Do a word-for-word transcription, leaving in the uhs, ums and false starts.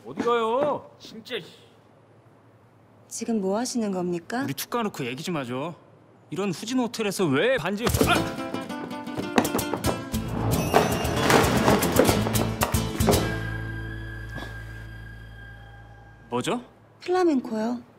어디 가요? 진짜. 지금 뭐 하시는 겁니까? 우리 툭 까놓고 얘기 좀 하죠. 이런 후진 호텔에서 왜 반지? 아! 뭐죠? 플라멩코요.